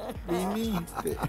Viniste.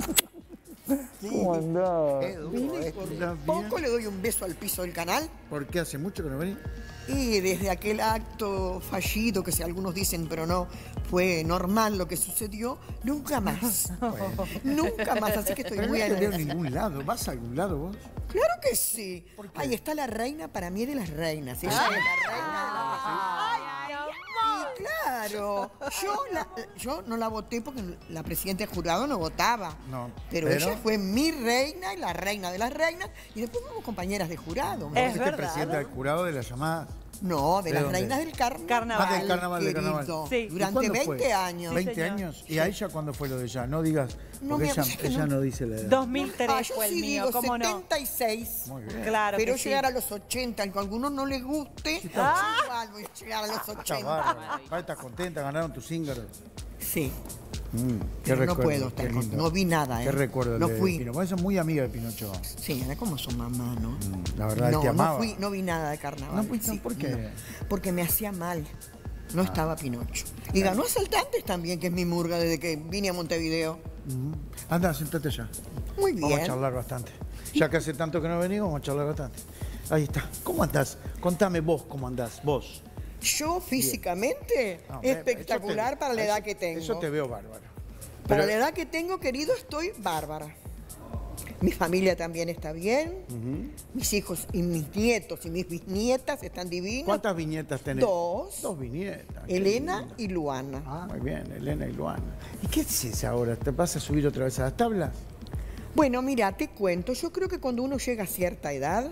¿Cómo andás? Qué duro Vine esto. por ¿Estás poco, bien? le doy un beso al piso del canal. ¿Por qué hace mucho que no venís? Y desde aquel acto fallido, que si algunos dicen, pero no, fue normal lo que sucedió, nunca más. Nunca más, así que estoy Pero muy no te veo en agradecida. ningún lado. ¿Vas a algún lado vos? Claro que sí. ¿Por qué? Ahí está la reina, para mí, de las reinas. Ella es la reina de la Y claro, yo no la voté porque la presidenta del jurado no votaba. No, Pero pero- ella fue mi reina y la reina de las reinas. Y después fuimos compañeras de jurado. ¿no? Es Fuiste verdad. presidenta del jurado de las llamadas. No, de ¿De las dónde? reinas del carnaval. Carnaval. Ah, del carnaval, del querido. carnaval. Sí. ¿Y Durante cuándo 20 fue? años. ¿20 señor. años? ¿Y a ella cuándo fue lo de ella? No digas, No, porque mi ella, amor, que ella no. no dice la edad. 2003 Yo fue el sí mío, digo ¿cómo no? 76. Muy bien. Claro Pero que sí. llegar a los 80, aunque a algunos no les guste, yo igual voy a llegar a los Está 80. bárbaro. Estás contenta, ganaron tus cíngaros. Sí, Qué pero no recuerdo, puedo qué estar lindo. contenta. No vi nada, ¿eh? Qué recuerdo No de fui. Pino. Vos sos muy amiga de Pinocho. Sí, era como su mamá, ¿no? La verdad, él No, te amaba. no vi nada de carnaval. No fuiste, ¿por qué? no, porque me hacía mal. No estaba Pinocho. Y ganó Asaltantes también, que es mi murga desde que vine a Montevideo. Anda, sentate ya. Muy bien. Vamos a charlar bastante. Ya que hace tanto que no venimos, vamos a charlar bastante. Ahí está. ¿Cómo andás? Contame vos cómo andás, vos. Yo físicamente, No, espectacular eso te- para la edad eso- que tengo. Eso te veo bárbaro. Para Pero- la edad que tengo, querido, estoy bárbara. Mi familia también está bien. Mis hijos y mis nietos y mis bisnietas están divinos. ¿Cuántas viñetas tenés? Dos. Dos viñetas. qué Elena lindo. y Luana. Ah, muy bien, Elena y Luana. ¿Y qué dices ahora? ¿Te vas a subir otra vez a las tablas? Bueno, mira, te cuento. Yo creo que cuando uno llega a cierta edad,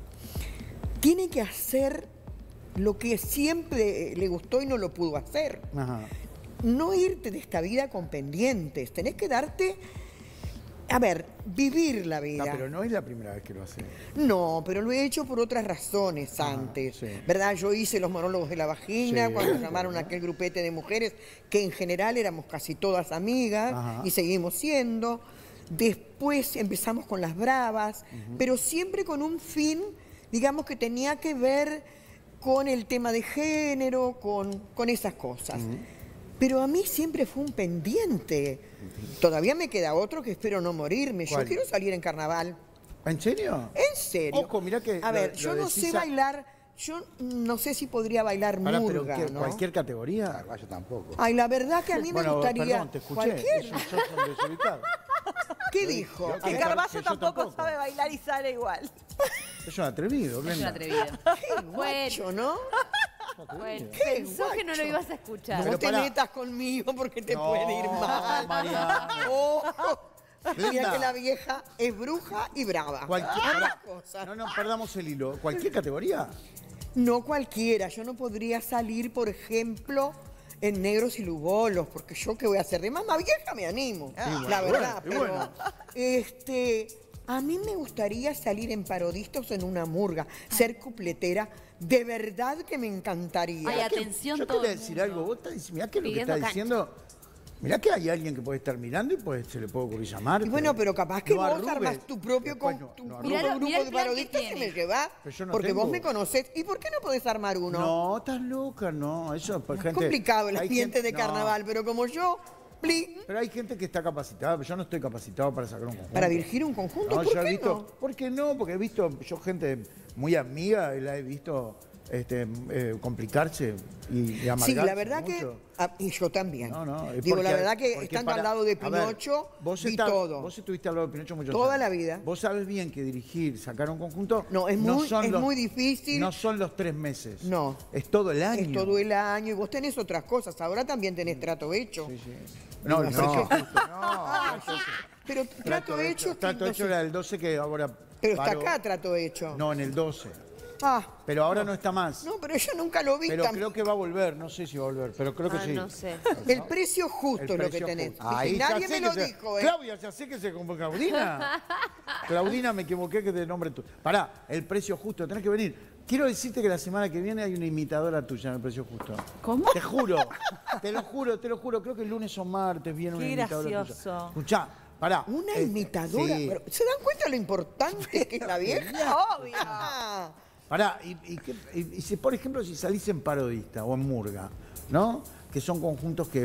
tiene que hacer lo que siempre le gustó y no lo pudo hacer. Ajá. No irte de esta vida con pendientes. Tenés que darte, a ver, vivir la vida. No, pero no es la primera vez que lo haces. No, pero lo he hecho por otras razones antes. sí. ¿Verdad? Yo hice los monólogos de la vagina, Sí, cuando llamaron a aquel grupete de mujeres, que en general éramos casi todas amigas Ajá. y seguimos siendo. Después empezamos con las bravas, pero siempre con un fin, digamos, que tenía que ver con el tema de género, con esas cosas. Pero a mí siempre fue un pendiente. Todavía me queda otro que espero no morirme. ¿Cuál? Yo quiero salir en carnaval. ¿En serio? ¿En serio? Ojo, mirá que A ver, lo yo no decís sé bailar, yo no sé si podría bailar Pará, pero murga, ¿qué? ¿no? ¿Cualquier categoría? Yo tampoco. Ay, la verdad que a mí me Bueno, gustaría... perdón, te escuché. ¿Cualquier? Eso, sos un desubicado. ¿Qué dijo? yo- A Que ver, Carballo yo tampoco, tampoco. sabe bailar y sale igual. Es un atrevido, Es un Glenda. atrevido. qué guacho, ¿no? Bueno, Qué pensó que no lo guacho. ibas a escuchar. No Pero te pará. metas conmigo porque te No, puede ir mal. Mariano. Oh, mira Glenda. que la vieja es bruja y brava. Ambas cosas. No, perdamos el hilo. ¿Cualquier categoría? No cualquiera. Yo no podría salir, por ejemplo, en negros y lugolos, porque yo qué voy a hacer de mamá vieja me animo, la verdad. bueno, y Pero, a mí me gustaría salir en parodistas o en una murga, ser cupletera. De verdad que me encantaría. Ay, atención Yo todo quería el decir mundo. algo. Vos estás diciendo, mirá que lo que Pidiendo está cancha. diciendo. Mirá que hay alguien que puede estar mirando y pues se le puede ocurrir llamarte. Y bueno, pero capaz que No vos arrugues. armás tu propio Después tu no propio arrugues. grupo Mirá el de plan que parodistas y tiene. me llevás. Pero yo no porque tengo. vos me conocés. ¿Y por qué no podés armar uno? No, estás loca, no. Eso es gente. Complicado el hay ambiente gente- de no. carnaval, pero como yo, plin, Pero hay gente que está capacitada, pero yo no estoy capacitado para sacar un conjunto. para dirigir un conjunto, No, ¿por yo he qué visto, no? ¿por qué no? Porque he visto yo gente muy amiga y la he visto complicarse y amargarse Sí, la verdad mucho. que... y yo también. No, no. es Digo, porque- la verdad que porque estando para- al lado de a ver, Pinocho, vos vi estás- todo. Vos estuviste al lado de Pinocho mucho Toda la vida. Vos sabés bien que dirigir, sacar un conjunto... No, es muy difícil. No son los 3 meses. No. Es todo el año. Es todo el año y vos tenés otras cosas. Ahora también tenés trato hecho. Sí, sí. No, Así no, que- justo, no. Pero trato hecho... es que Trato no hecho sé. era el 12 que ahora... Pero está paró. acá trato hecho. No, en el 12. Ah, Pero ahora no está más. no, pero yo nunca lo vi Pero tan... creo que va a volver, no sé si va a volver, pero creo que sí. No sé. El precio justo El es lo que precio tenés. justo. Viste, Ahí ya nadie sé me que lo se- dijo, ¿eh? Claudia, ya sé que se como Claudina. Claudina, me equivoqué que te nombre tú. Pará, el precio justo, tenés que venir. Quiero decirte que la semana que viene hay una imitadora tuya en el precio justo. ¿Cómo? Te juro, te lo juro, te lo juro. Creo que el lunes o martes viene una Qué imitadora gracioso. tuya. Escuchá, pará. Una imitadora. sí. Pero, ¿se dan cuenta lo importante que es la vieja? Obvio. Ah, Pará, y si, por ejemplo, si salís en parodista o en murga, ¿no? Que son conjuntos que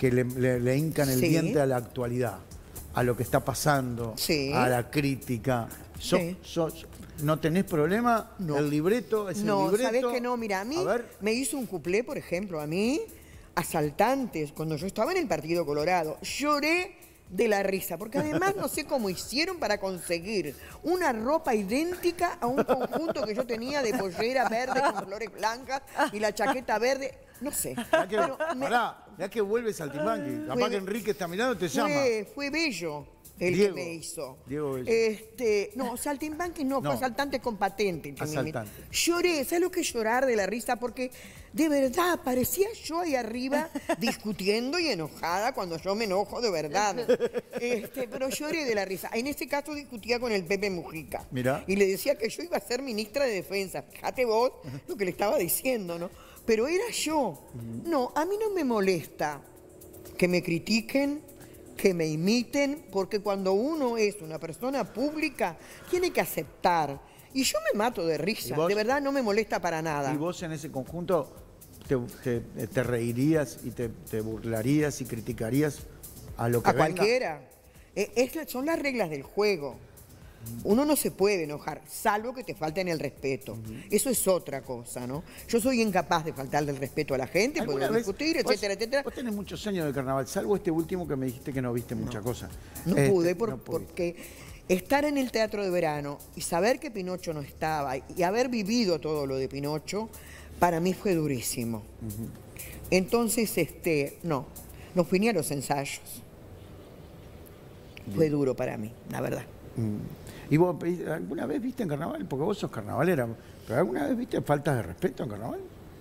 que le hincan el Sí. diente a la actualidad, a lo que está pasando, Sí. a la crítica. Sí. ¿No tenés problema? No. ¿El libreto es No, el libreto? ¿sabés que no? Mira, a mí ver. me hizo un cuplé, por ejemplo, a mí, asaltantes, cuando yo estaba en el Partido Colorado, lloré de la risa, porque además no sé cómo hicieron para conseguir una ropa idéntica a un conjunto que yo tenía de pollera verde con flores blancas y la chaqueta verde, no sé. Ya que vuelve Saltimbanqui, capaz Fue- que Enrique está mirando, te llama. Fue bello el Diego, que me hizo. Diego Bello. No, Saltimbanqui no, fue No. asaltante con patente. Asaltante. Lloré, ¿sabes lo que es llorar de la risa? Porque de verdad parecía yo ahí arriba discutiendo y enojada cuando yo me enojo de verdad. Pero lloré de la risa. En este caso discutía con el Pepe Mujica. Mirá. Y le decía que yo iba a ser ministra de Defensa. Fíjate vos lo que le estaba diciendo, ¿no? Pero era yo. No, a mí no me molesta que me critiquen, que me imiten, porque cuando uno es una persona pública, tiene que aceptar. Y yo me mato de risa, ¿Y vos? de verdad no me molesta para nada. Y vos en ese conjunto te reirías y te burlarías y criticarías a lo que A venga. cualquiera. Son las reglas del juego. Uno no se puede enojar, salvo que te falten el respeto. Eso es otra cosa, ¿no? Yo soy incapaz de faltarle el respeto a la gente, ¿Alguna puedo vez- discutir, vos- etcétera, etcétera. Vos tenés muchos años de carnaval, salvo este último que me dijiste que no viste mucha cosa. No pude no pudiste. porque estar en el Teatro de Verano y saber que Pinocho no estaba y haber vivido todo lo de Pinocho, para mí fue durísimo. Entonces, no fui ni a los ensayos. Fue duro para mí, la verdad. ¿Y vos alguna vez viste en carnaval? Porque vos sos carnavalera, pero ¿alguna vez viste faltas de respeto en carnaval?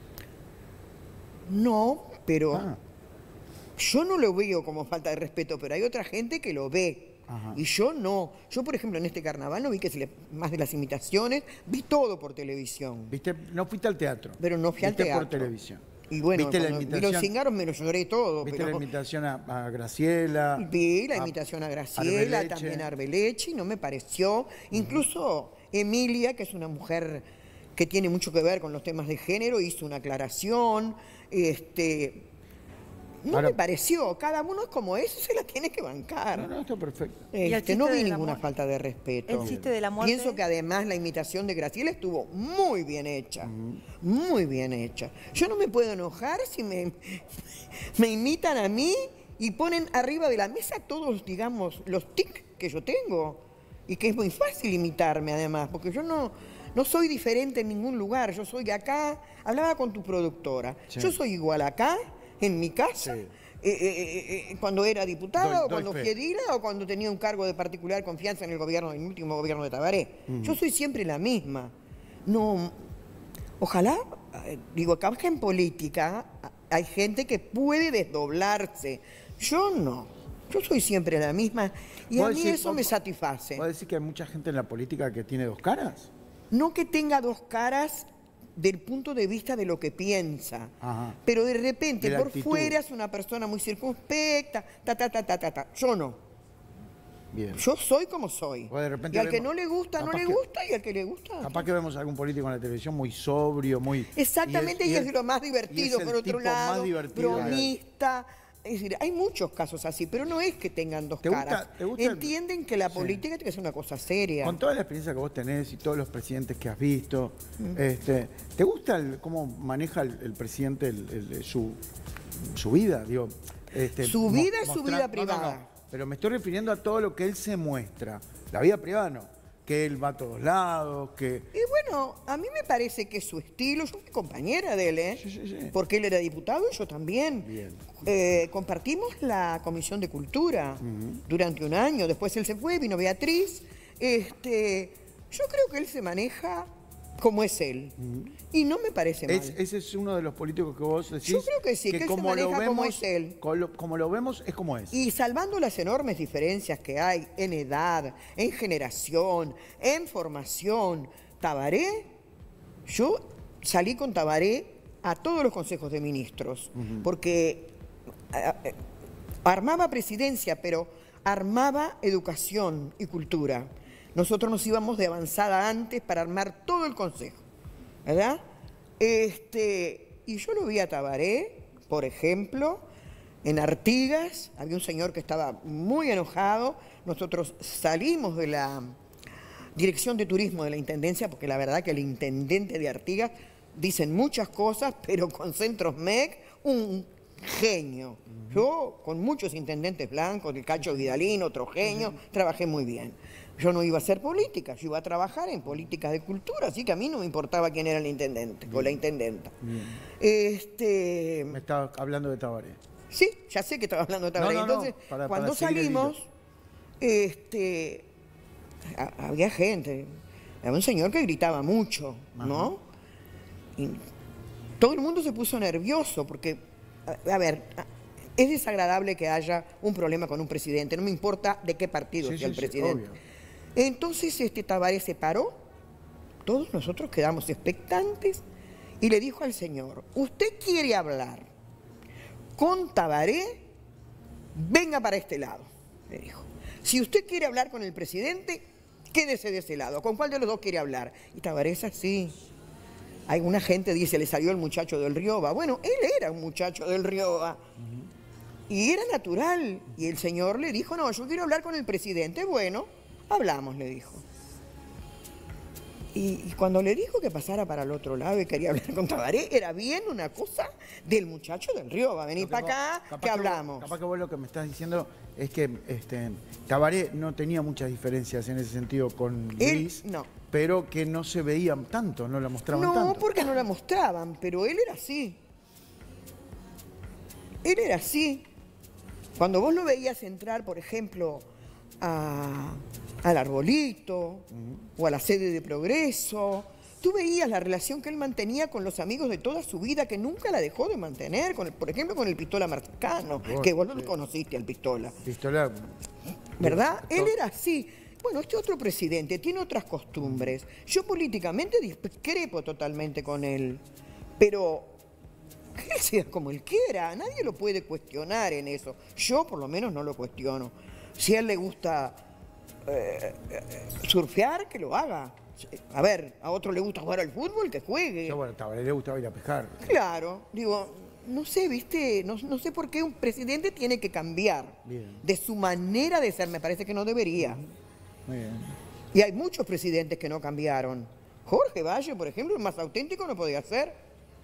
No, pero Ah. yo no lo veo como falta de respeto, pero hay otra gente que lo ve. Ajá. Y yo no. Yo, por ejemplo, en este carnaval no vi más de las imitaciones, vi todo por televisión. ¿Viste? No fuiste al teatro. Pero no fui al Viste teatro. por televisión. Y bueno, ¿Viste la cuando vi imitación? los cíngaros me lo lloré todo. ¿Viste pero la imitación a Graciela? vi la imitación a Graciela, Arbeleche? también a Arbeleche, y no me pareció. Incluso Emilia, que es una mujer que tiene mucho que ver con los temas de género, hizo una aclaración. No Ahora- me pareció. Cada uno es como es, se la tiene que bancar. No, está perfecto. ¿Y el chiste No vi de la ninguna muerte? falta de respeto. ¿El chiste de la muerte? Pienso que además la imitación de Graciela estuvo muy bien hecha. Muy bien hecha. Yo no me puedo enojar si me imitan a mí y ponen arriba de la mesa todos, digamos, los tics que yo tengo. Y que es muy fácil imitarme además, porque yo no soy diferente en ningún lugar. Yo soy acá, hablaba con tu productora. Sí. Yo soy igual acá, en mi casa. Sí. Cuando era diputada Doy o cuando fe. fui edila o cuando tenía un cargo de particular confianza en el gobierno, en el último gobierno de Tabaré. Yo soy siempre la misma. No, ojalá, digo, acá en política hay gente que puede desdoblarse. Yo no. Yo soy siempre la misma y a ¿Vos mí decís- eso me satisface. ¿Vos decís que hay mucha gente en la política que tiene dos caras? No que tenga dos caras del punto de vista de lo que piensa, Ajá. pero de repente De la por actitud. fuera es una persona muy circunspecta, ta. Yo no. Bien. Yo soy como soy. O de repente Y al que vemos- no le gusta, no capaz le que- gusta, y al que le gusta. Capaz que vemos algún político en la televisión muy sobrio, muy... Exactamente, y es de lo más y divertido, es el por otro tipo lado, más divertido. bromista. Es decir, hay muchos casos así, pero no es que tengan dos ¿Te gusta- caras. te gusta el- Entienden que la Sí. política tiene que ser una cosa seria. Con toda la experiencia que vos tenés y todos los presidentes que has visto, Mm. ¿te gusta cómo maneja el presidente su vida? Digo, Su vida es su mostrar- vida no, privada. pero me estoy refiriendo a todo lo que él se muestra. La vida privada no. Que él va a todos lados, que... Y bueno, a mí me parece que su estilo, yo fui compañera de él, ¿eh? Sí. Porque él era diputado y yo también. Bien. Compartimos la Comisión de Cultura durante un año, después él se fue, vino Beatriz. Yo creo que él se maneja como es él. Y no me parece mal. Ese es uno de los políticos que vos decís... Yo creo que sí, que él se maneja como es él. Como lo vemos, es como es. Y salvando las enormes diferencias que hay en edad, en generación, en formación, Tabaré, yo salí con Tabaré a todos los consejos de ministros, porque armaba presidencia, pero armaba educación y cultura. Nosotros nos íbamos de avanzada antes para armar todo el consejo, ¿verdad? Y yo lo vi a Tabaré, por ejemplo, en Artigas, había un señor que estaba muy enojado. Nosotros salimos de la Dirección de Turismo de la Intendencia, porque la verdad que el intendente de Artigas dicen muchas cosas, pero con Centros MEC, un genio. Yo, con muchos intendentes blancos, el Cacho Vidalín, otro genio, trabajé muy bien. Yo no iba a hacer política, yo iba a trabajar en políticas de cultura, así que a mí no me importaba quién era el intendente o la intendenta. Me estaba hablando de Tabaré. Sí, ya sé que estaba hablando de Tabaré. Entonces, cuando salimos, había gente, había un señor que gritaba mucho, ¿no? Y todo el mundo se puso nervioso porque, a ver, es desagradable que haya un problema con un presidente, no me importa de qué partido sea el presidente. Obvio. Entonces Tabaré se paró, todos nosotros quedamos expectantes y le dijo al señor: usted quiere hablar con Tabaré, venga para este lado, le dijo. Si usted quiere hablar con el presidente, quédese de ese lado. ¿Con cuál de los dos quiere hablar? Y Tabaré es así. Alguna gente dice, le salió el muchacho del Rioba. Bueno, él era un muchacho del Rioba. Y era natural. Y el señor le dijo, no, yo quiero hablar con el presidente. Bueno, hablamos, le dijo. Y cuando le dijo que pasara para el otro lado y quería hablar con Tabaré, era bien una cosa del muchacho del Rioba. Vení para acá, que hablamos. Capaz que vos lo que me estás diciendo es que Tabaré no tenía muchas diferencias en ese sentido con Luis. No. Pero que no se veían tanto, no la mostraban tanto. No, porque no la mostraban, pero él era así. Él era así. Cuando vos lo veías entrar, por ejemplo, al Arbolito o a la sede de Progreso, tú veías la relación que él mantenía con los amigos de toda su vida, que nunca la dejó de mantener, por ejemplo, con el Pistola Marcano, que vos lo conociste al Pistola. Pistola. ¿Verdad? Él era así. Bueno, este otro presidente tiene otras costumbres. Yo políticamente discrepo totalmente con él, pero que él sea como él quiera, nadie lo puede cuestionar en eso. Yo por lo menos no lo cuestiono. Si a él le gusta surfear, que lo haga. A ver, a otro le gusta jugar al fútbol, que juegue. Yo, bueno, a Tabaré le gustaba ir a pescar. Claro, digo, no sé, ¿viste? No sé por qué un presidente tiene que cambiar de su manera de ser. Me parece que no debería. Muy bien. Y hay muchos presidentes que no cambiaron. Jorge Valle, por ejemplo, el más auténtico no podía ser.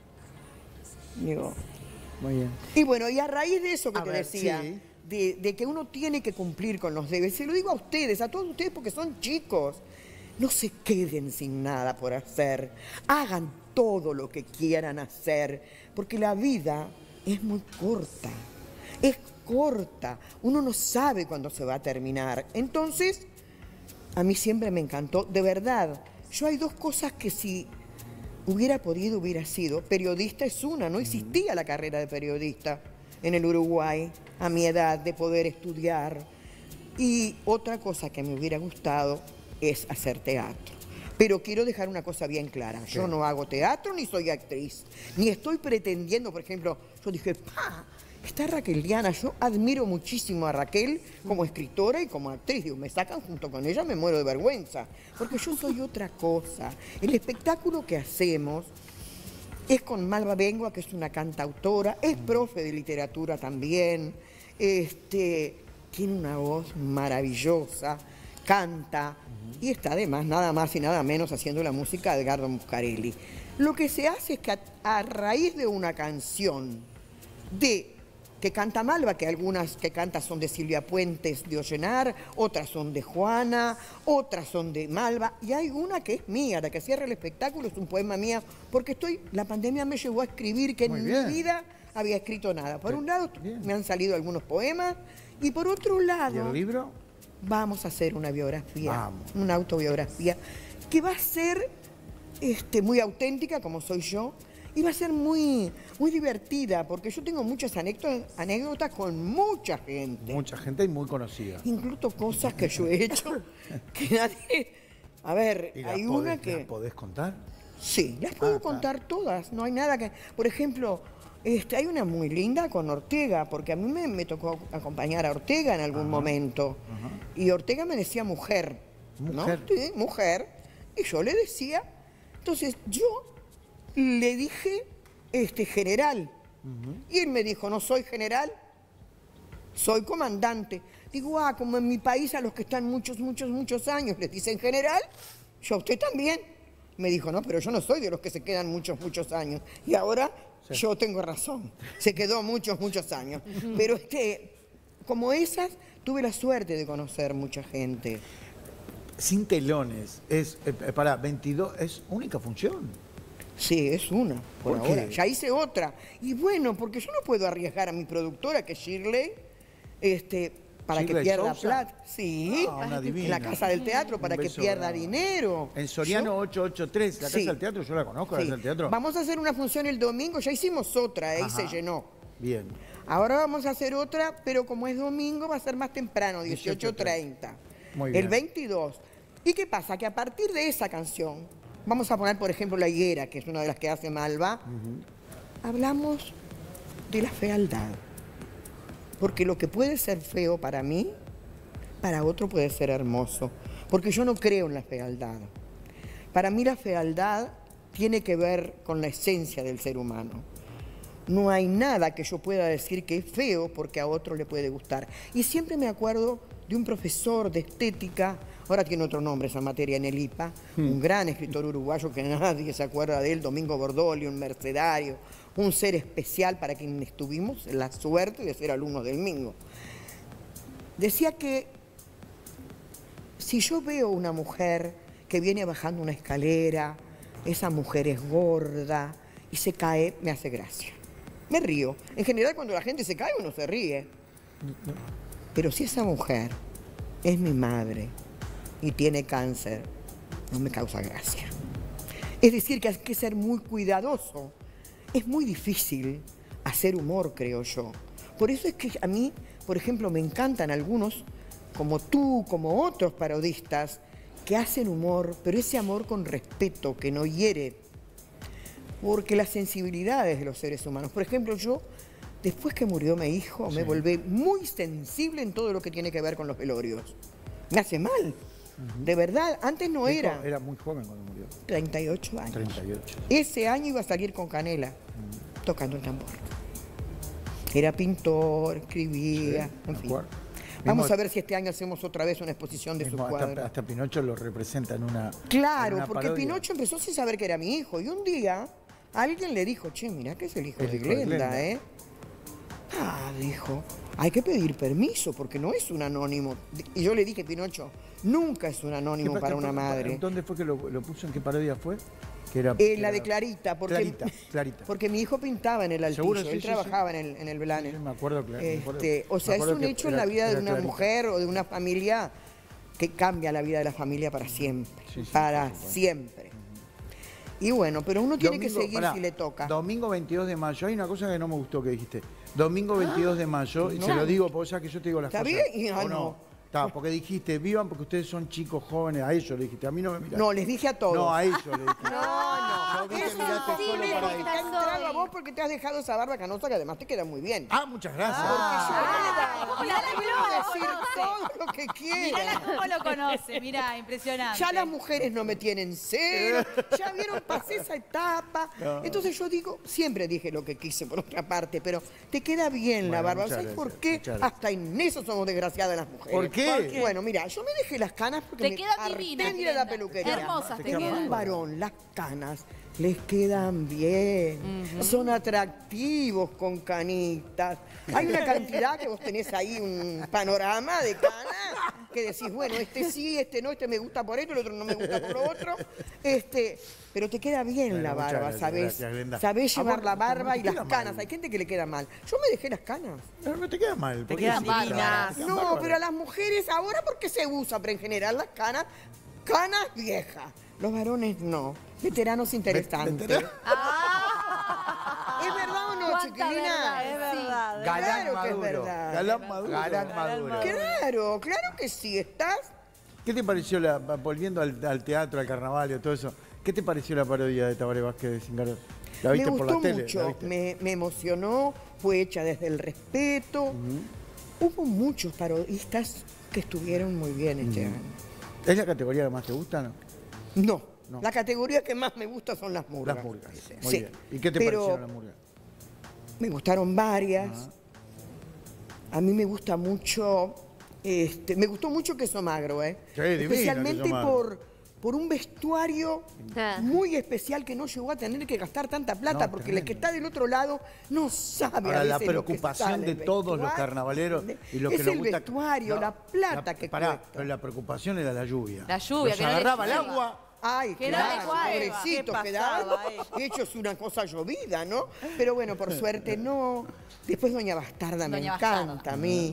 Digo. Muy bien. Y bueno, y a raíz de eso que te decía, sí, de que uno tiene que cumplir con los deberes, se lo digo a ustedes, a todos ustedes porque son chicos, no se queden sin nada por hacer, hagan todo lo que quieran hacer, porque la vida es muy corta, es corta, uno no sabe cuándo se va a terminar. Entonces, a mí siempre me encantó, de verdad, yo hay dos cosas que si hubiera podido, hubiera sido. Periodista es una, no existía la carrera de periodista en el Uruguay, a mi edad, de poder estudiar. Y otra cosa que me hubiera gustado es hacer teatro. Pero quiero dejar una cosa bien clara, yo no hago teatro ni soy actriz, ni estoy pretendiendo, por ejemplo, yo dije, está Raqueliana, yo admiro muchísimo a Raquel como escritora y como actriz. Digo, me sacan junto con ella, me muero de vergüenza, porque yo soy otra cosa. El espectáculo que hacemos es con Malva Bengua, que es una cantautora, es profe de literatura también, tiene una voz maravillosa, canta, y está además nada más y nada menos haciendo la música de Edgardo Muscarelli. Lo que se hace es que a raíz de una canción que canta Malva, que algunas que canta son de Silvia Puentes de Ollenar, otras son de Juana, otras son de Malva, y hay una que es mía, la que cierra el espectáculo, es un poema mía, porque la pandemia me llevó a escribir, que en mi vida había escrito nada. Por un lado me han salido algunos poemas, y por otro lado... ¿Y el libro? Vamos a hacer una biografía, una autobiografía, que va a ser muy auténtica, como soy yo, y va a ser muy, muy divertida, porque yo tengo muchas anécdotas con mucha gente. Mucha gente y muy conocida. Incluso cosas que yo he hecho que nadie... A ver, hay una que... ¿Las podés contar? Sí, las puedo contar todas, no hay nada que... Por ejemplo, hay una muy linda con Ortega, porque a mí me tocó acompañar a Ortega en algún momento. Y Ortega me decía mujer. ¿Mujer? ¿No? Sí, mujer. Y yo le decía... Entonces, yo le dije general. Y él me dijo, no soy general. soy comandante. Digo, como en mi país a los que están muchos años les dicen general, yo a usted también. Me dijo, no, pero yo no soy de los que se quedan muchos años. Y ahora yo tengo razón, se quedó muchos años. Pero como esas, tuve la suerte de conocer mucha gente. Sin telones, para 22, ¿es única función? Sí, es una, por ¿Por ahora. qué? Ya hice otra. Y bueno, porque yo no puedo arriesgar a mi productora, que es Shirley, para que ¿Shirley pierda Sousa? plata. Sí, Una en divina. la Casa del Teatro, para Un que beso pierda grande. dinero. En Soriano Yo- 883, la Sí. Casa del Teatro, yo la conozco, la Sí. Casa del Teatro. Vamos a hacer una función el domingo, ya hicimos otra, y Ajá. se llenó. Bien. Ahora vamos a hacer otra, pero como es domingo va a ser más temprano, 18:30. 18:30. Muy bien. El 22. ¿Y qué pasa? Que a partir de esa canción, vamos a poner por ejemplo La Higuera, que es una de las que hace Malva, hablamos de la fealdad. Porque lo que puede ser feo para mí, para otro puede ser hermoso. Porque yo no creo en la fealdad. Para mí la fealdad tiene que ver con la esencia del ser humano. No hay nada que yo pueda decir que es feo porque a otro le puede gustar. Y siempre me acuerdo de un profesor de estética, ahora tiene otro nombre esa materia en el IPA, un gran escritor uruguayo que nadie se acuerda de él, Domingo Bordoli, un mercedario, un ser especial para quienes tuvimos la suerte de ser alumnos del Mingo. Decía que si yo veo una mujer que viene bajando una escalera, esa mujer es gorda y se cae, me hace gracia. Me río. En general, cuando la gente se cae, uno se ríe. Pero si esa mujer es mi madre y tiene cáncer, no me causa gracia. Es decir, que hay que ser muy cuidadoso. Es muy difícil hacer humor, creo yo. Por eso es que a mí, por ejemplo, me encantan algunos, como tú, como otros parodistas, que hacen humor, pero ese amor con respeto, que no hiere. Porque las sensibilidades de los seres humanos, por ejemplo, yo, después que murió mi hijo, me volví muy sensible en todo lo que tiene que ver con los velorios. Me hace mal, de verdad, antes no era. Era muy joven cuando murió. 38 años. 38. Ese año iba a salir con Canela, tocando el tambor. Era pintor, escribía, en fin. acuerdo. Vamos Mismo- a ver si este año hacemos otra vez una exposición de sus Mismo cuadros. hasta Pinocho lo representa en una. Claro, en una porque parodia. Pinocho empezó sin saber que era mi hijo. Y un día alguien le dijo, che, mirá que es el hijo El de hijo de Glenda, Glenda. ¿eh? Dijo, hay que pedir permiso porque no es un anónimo. Y yo le dije, Pinocho, nunca es un anónimo ¿Qué- para una madre. ¿Dónde fue que lo puso? ¿En qué parodia fue? Que era, La de Clarita, porque, Clarita. porque mi hijo pintaba en el Altillo, Seguro, sí, él sí, trabajaba en el Blanes. Sí, me acuerdo, claro. O sea, es un hecho en la vida de una mujer o de una familia que cambia la vida de la familia para siempre. Sí, sí, para por supuesto. siempre. Y bueno, pero uno tiene que seguir pará, si le toca. Domingo 22 de mayo. Hay una cosa que no me gustó que dijiste. Domingo 22 de mayo, y se lo digo, porque ya que yo te digo las ¿Está cosas. bien? ¿o no? Está, porque dijiste, vivan porque ustedes son chicos jóvenes. A ellos le dijiste, a mí no me miraste. No, les dije a todos. No, a ellos le dije. No, Yo vi que eso miraste sí solo me para te ellos. ha entrado a vos porque te has dejado esa barba canosa que además te queda muy bien. Ah, muchas gracias. Mirá Yo cómo puedo lo decir conoce. todo lo que quiera. Mirá cómo lo conoce, mirá, impresionante. Ya las mujeres no me tienen cero, ya vieron, pasé esa etapa. Entonces yo digo, siempre dije lo que quise por otra parte, pero te queda bien la Bueno, barba. muchas ¿Sabes por gracias, qué? muchas gracias. Hasta en eso somos desgraciadas las mujeres. ¿Por qué? Bueno, mira, yo me dejé las canas porque Te me queda harté divina, de ir a la Glenda. peluquería. Hermosas te Tengo quedan. un varón, las canas les quedan bien, son atractivos con canitas. Hay una cantidad que vos tenés ahí, un panorama de canas, que decís, bueno, este sí, este no, este me gusta por esto, el otro no me gusta por lo otro. Pero te queda bien Bueno, la muchas barba, gracias, ¿sabés? gracias, Glenda. Sabés ¿A llevar vos la no barba te y las queda canas. mal? Hay gente que le queda mal. Yo me dejé las canas. No te queda mal. Te porque quedan sí, divinas. claro, te quedan No, bárbaras. pero a las mujeres ahora porque se usa, pero en general las canas viejas. Los varones no. Veteranos interesantes. veterano. ¿Es verdad o no, Cuánta chiquilina? verdad, Es verdad. Galán Claro que es maduro. verdad. Galán maduro. Galán maduro. Claro que sí. ¿Estás? ¿Qué te pareció, volviendo al teatro, al carnaval y a todo eso, qué te pareció la parodia de Tabaré Vázquez de Cingaró? ¿La Me viste por gustó la tele? ¿La mucho. viste? Me emocionó. Fue hecha desde el respeto. Hubo muchos parodistas que estuvieron muy bien este año. ¿Es la categoría que más te gusta, no? No. No. La categoría que más me gusta son las murgas. Las murgas. Muy Sí. bien. ¿Y qué te Pero parecieron las murgas? me gustaron varias. a mí me gusta mucho, me gustó mucho Queso Magro, Sí, divino, especialmente Queso Magro. por un vestuario muy especial que no llegó a tener que gastar tanta plata, No, porque el que tremendo. está del otro lado no sabe Ahora, a la veces lo que preocupación sale de el todos los vestuario, carnavaleros y lo es que nos el gusta. vestuario, No, la plata que cuesta. Pero la preocupación era la lluvia. La lluvia, Los que no le agarraba el llueva. agua. Ay, Que no claro, le cuadra. pobrecito, ¿Qué quedaba pasaba, hecho es una cosa llovida, ¿no? Pero bueno, por suerte no. Después Doña Bastarda me Doña encanta Bastarda. a mí.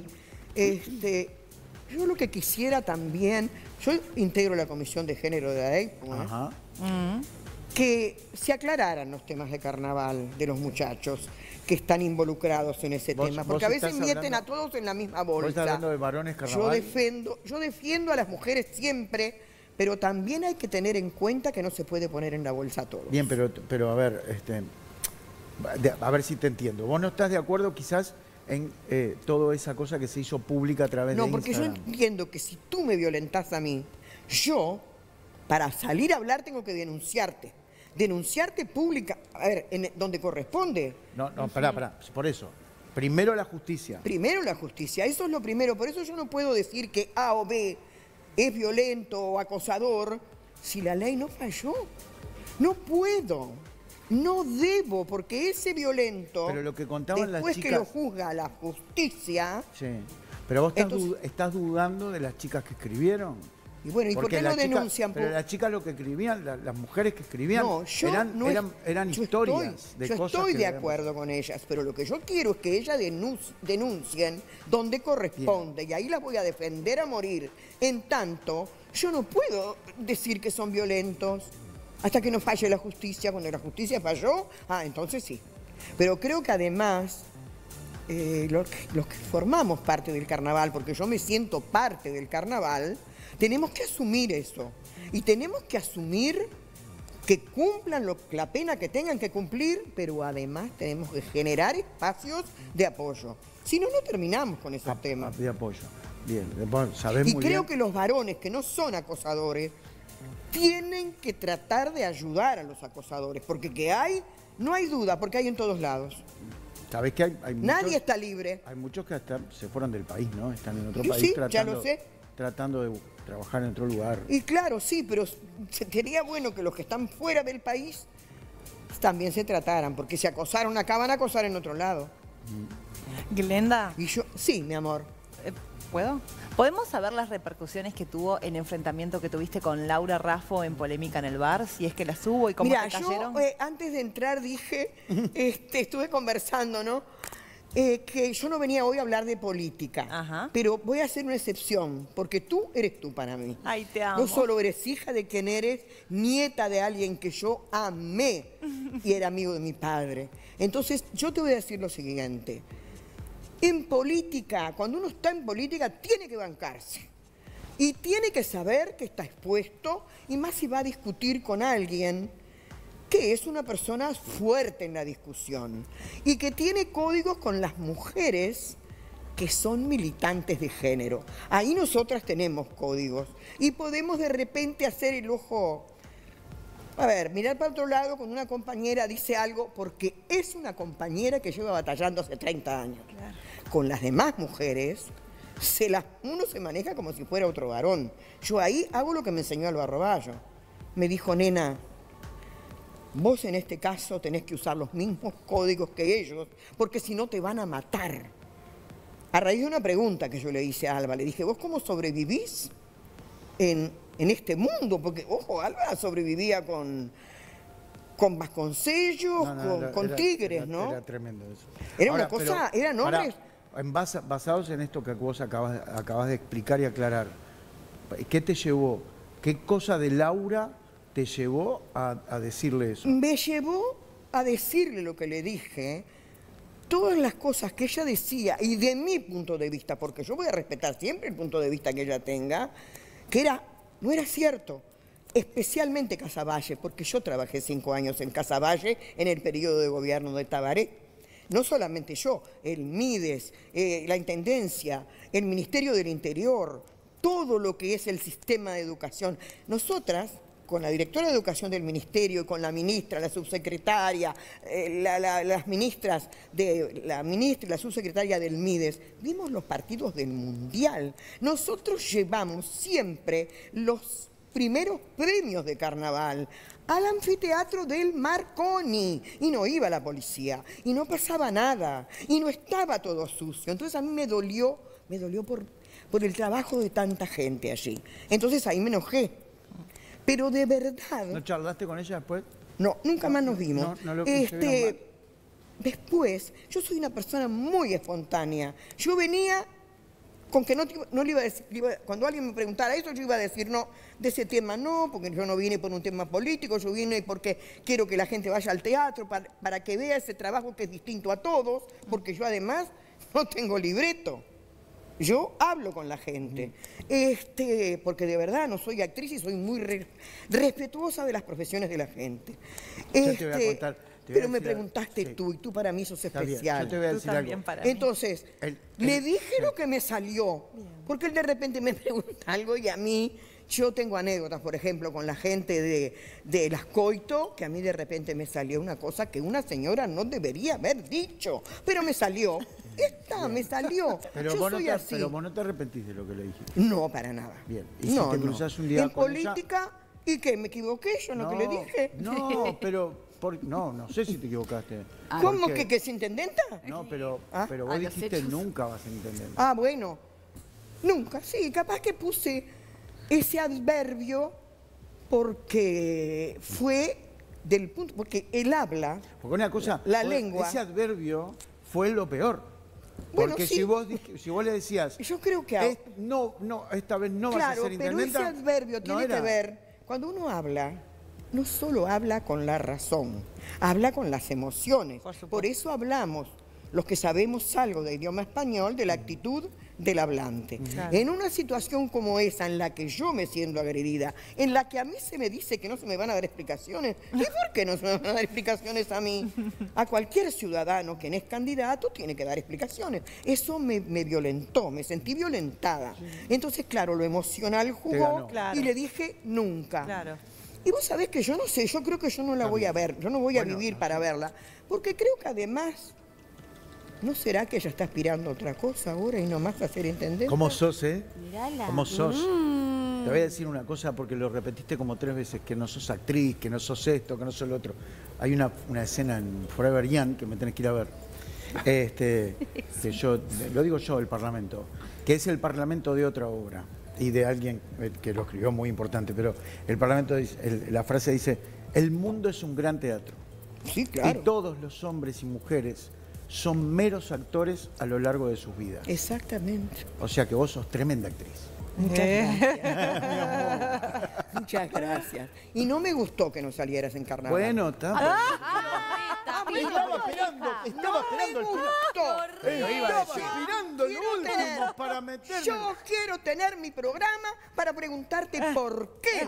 Yo lo que quisiera también, yo integro la Comisión de Género de AEP, Ajá. que se aclararan los temas de carnaval de los muchachos que están involucrados en ese Vos- tema, vos porque a veces estás meten hablando- a todos en la misma Vos bolsa. estás hablando de varones Yo carnaval. defiendo a las mujeres siempre, pero también hay que tener en cuenta que no se puede poner en la bolsa a todos. Bien, pero a ver, a ver si te entiendo. ¿Vos no estás de acuerdo quizás en toda esa cosa que se hizo pública a través No, de porque yo Instagram? entiendo que si tú me violentás a mí, yo, para salir a hablar, tengo que denunciarte. Denunciarte pública, a ver, donde corresponde. No, pará, por eso. Primero la justicia. Primero la justicia, eso es lo primero. Por eso yo no puedo decir que A o B es violento o acosador si la ley no falló. No puedo, no debo, porque ese violento, Pero lo que contaban las después que chicas- lo juzga la justicia, Sí. Pero vos Entonces- estás dudando de las chicas que escribieron. y bueno, ¿y por Porque qué no las chicas- denuncian? Pero las chicas lo que escribían, las mujeres que escribían, No, yo eran, no es- eran yo historias de yo cosas estoy que de habíamos- acuerdo con ellas, pero lo que yo quiero es que ellas denuncien donde corresponde y ahí las voy a defender a morir. En tanto, yo no puedo decir que son violentos hasta que no falle la justicia. Cuando la justicia falló, entonces sí. Pero creo que además los que formamos parte del carnaval, porque yo me siento parte del carnaval, tenemos que asumir eso. Y tenemos que asumir que cumplan la pena que tengan que cumplir, pero además tenemos que generar espacios de apoyo. Si no, no terminamos con esos temas. De apoyo. Bien, vos sabés Y muy creo bien. que los varones que no son acosadores tienen que tratar de ayudar a los acosadores, porque que hay, no hay duda, porque hay en todos lados. Sabés que hay muchos, Nadie está libre. hay muchos que hasta se fueron del país, ¿no? Están en otro Sí, país sí, ya lo sé. tratando de trabajar en otro lugar. Y claro, sí, pero sería bueno que los que están fuera del país también se trataran, porque si acosaron acá, van a acosar en otro lado. Glenda, Y yo, sí, mi amor. ¿puedo? ¿Podemos saber las repercusiones que tuvo el enfrentamiento que tuviste con Laura Raffo en Polémica en el Bar? Si es que las hubo y cómo Mira, te cayeron. yo antes de entrar dije, estuve conversando, ¿no? Que yo no venía hoy a hablar de política, Ajá. pero voy a hacer una excepción, porque tú eres tú para mí. Ay, te amo. No solo eres hija de quien eres, nieta de alguien que yo amé y era amigo de mi padre. Entonces, yo te voy a decir lo siguiente. En política, cuando uno está en política, tiene que bancarse. Y tiene que saber que está expuesto, y más si va a discutir con alguien que es una persona fuerte en la discusión y que tiene códigos con las mujeres que son militantes de género. Ahí nosotras tenemos códigos y podemos de repente hacer el ojo, a ver, mirar para otro lado cuando una compañera dice algo porque es una compañera que lleva batallando hace 30 años. Con las demás mujeres, uno se maneja como si fuera otro varón. Yo ahí hago lo que me enseñó Álvaro Bayo. Me dijo, nena, vos en este caso tenés que usar los mismos códigos que ellos, porque si no te van a matar. A raíz de una pregunta que yo le hice a Alba, le dije, ¿vos cómo sobrevivís en este mundo? Porque, ojo, Alba sobrevivía con Vasconcellos, con Tigres, ¿no? Era tremendo eso. Era una cosa, eran hombres. Basados en esto que vos acabas de explicar y aclarar, ¿qué te llevó? ¿Qué cosa de Laura te llevó a decirle eso? Me llevó a decirle lo que le dije, todas las cosas que ella decía, y de mi punto de vista, porque yo voy a respetar siempre el punto de vista que ella tenga, que no era cierto. Especialmente Casaballe, porque yo trabajé 5 años en Casaballe en el periodo de gobierno de Tabaré. No solamente yo, el Mides, la Intendencia, el Ministerio del Interior, todo lo que es el sistema de educación. Nosotras con la directora de Educación del Ministerio, con la ministra, la subsecretaria, las ministras, la ministra y la subsecretaria del MIDES, vimos los partidos del Mundial. Nosotros llevamos siempre los primeros premios de carnaval al anfiteatro del Marconi y no iba la policía y no pasaba nada y no estaba todo sucio. Entonces a mí me dolió por el trabajo de tanta gente allí. Entonces ahí me enojé. Pero de verdad... ¿No charlaste con ella después? No, nunca más nos vimos. No lo se vieron más. Después, yo soy una persona muy espontánea. Yo venía con que no le iba a decir, cuando alguien me preguntara eso, yo iba a decir no, de ese tema no, porque yo no vine por un tema político, yo vine porque quiero que la gente vaya al teatro para que vea ese trabajo que es distinto a todos, porque yo además no tengo libreto. Yo hablo con la gente, porque de verdad no soy actriz y soy muy respetuosa de las profesiones de la gente. Yo te voy a contar. Pero me preguntaste tú, y tú para mí sos especial. Yo te voy a decir algo. Entonces, le dije lo que me salió, porque él de repente me pregunta algo y a mí, yo tengo anécdotas, por ejemplo, con la gente de Las Coito, que a mí de repente me salió una cosa que una señora no debería haber dicho, pero me salió. Me salió. Pero yo soy así. Pero vos no te arrepentís de lo que le dijiste. No, para nada. Bien. ¿Y si te cruzás un día en con política, ¿y qué? ¿Me equivoqué yo en lo que le dije? No, pero... no sé si te equivocaste. ¿Cómo que es intendenta? No, pero vos dijiste nunca vas a intendente. Ah, bueno. Nunca, sí. Capaz que puse ese adverbio porque fue del punto... Porque él habla... Porque una cosa... La lengua... Ese adverbio fue lo peor. Bueno, porque sí. si vos le decías... Yo creo que... no, esta vez no vas a ser intendenta... Claro, pero ese adverbio tiene que ver... Cuando uno habla... No solo habla con la razón, habla con las emociones. Por eso hablamos, los que sabemos algo de idioma español, de la actitud del hablante. Claro. En una situación como esa, en la que yo me siento agredida, en la que a mí se me dice que no se me van a dar explicaciones, ¿y por qué no se me van a dar explicaciones a mí? A cualquier ciudadano que no es candidato tiene que dar explicaciones. Eso me violentó, me sentí violentada. Entonces, claro, lo emocional jugó y le dije nunca. Claro. Y vos sabés que yo no sé, yo creo que yo no la voy a ver, yo no voy a vivir para verla, porque creo que además, ¿no será que ella está aspirando a otra cosa ahora y no más a ser intendente? ¿Cómo sos, Mirala. ¿Cómo sos? Te voy a decir una cosa porque lo repetiste como 3 veces, que no sos actriz, que no sos esto, que no sos lo otro. Hay una escena en Forever Young que me tenés que ir a ver, que yo, lo digo yo, el Parlamento, que es el Parlamento de otra obra. Y de alguien que lo escribió muy importante, pero el Parlamento dice, la frase dice, el mundo es un gran teatro. Sí, claro. Y todos los hombres y mujeres son meros actores a lo largo de sus vidas. Exactamente. O sea que vos sos tremenda actriz. Muchas gracias. Muchas gracias. Y no me gustó que no salieras en carnaval. Bueno, está. Estaba esperando el esperando el último para meterme. Yo quiero tener mi programa para preguntarte por qué.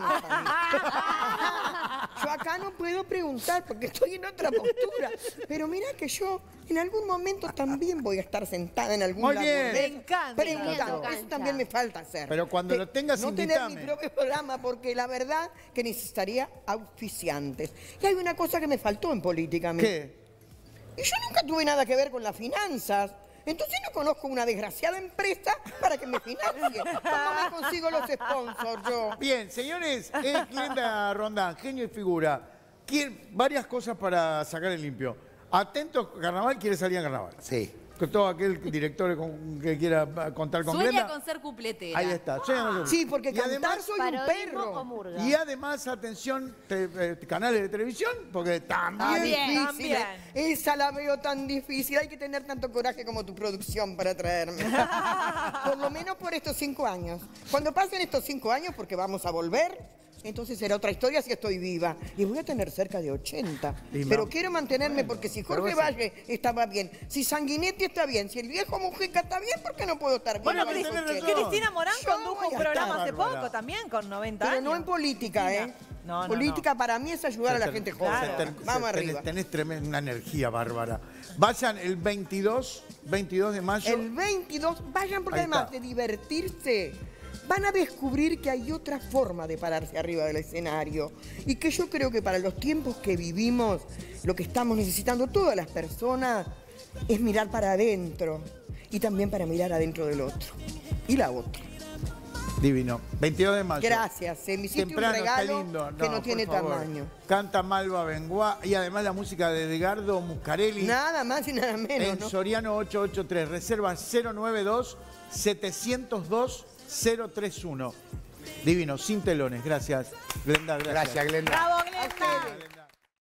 Yo acá no puedo preguntar porque estoy en otra postura. Pero mira que yo en algún momento también voy a estar sentada en algún lado. Me encanta. Preguntando. Eso también me falta hacer. Pero cuando lo tengas, no invítame. tener mi propio programa porque la verdad que necesitaría auspiciantes. Y hay una cosa que me faltó en política a mí. ¿Qué? Y yo nunca tuve nada que ver con las finanzas. Entonces no conozco una desgraciada empresa para que me financie. ¿Cómo me consigo los sponsors yo? Bien, señores, es Glenda Roldán, genio y figura. Varias cosas para sacar el limpio. Atento, carnaval, quiere salir a carnaval. Sí. Con todo aquel director que quiera contar con Sueña Glenda. con ser cupletera. Ahí está. Sí, porque Y cantar además, soy un perro. Y además, atención, canales de televisión, porque también... Difícil. Esa la veo tan difícil. Hay que tener tanto coraje como tu producción para traerme. Por lo menos por estos 5 años. Cuando pasen estos 5 años, porque vamos a volver, entonces será otra historia si estoy viva. Y voy a tener cerca de 80. Pero quiero mantenerme porque si Jorge Valle estaba bien, si Sanguinetti está bien, si el viejo Mujica está bien, ¿por qué no puedo estar bien? Bueno, razón. Cristina Morán Yo condujo voy un a programa estar hace poco bárbara. también, con 90 Pero años. no en política, ¿eh? No. Política para mí es ayudar a la gente joven. Claro. Vamos arriba. Tenés tremenda energía, Bárbara. Vayan el 22 de mayo. El 22, vayan porque Ahí además está. de divertirse, van a descubrir que hay otra forma de pararse arriba del escenario y que yo creo que para los tiempos que vivimos, lo que estamos necesitando todas las personas es mirar para adentro y también para mirar adentro del otro y la otra. Divino. 22 de mayo. Gracias, me hiciste Temprano, un regalo está lindo. que no tiene por favor. tamaño. Canta Malva Benguá y además la música de Edgardo Muscarelli. Nada más y nada menos, En ¿no? Soriano 883. Reserva 092-702-031. Divino, sin telones. Gracias, Glenda. Gracias. Gracias, Glenda. Bravo.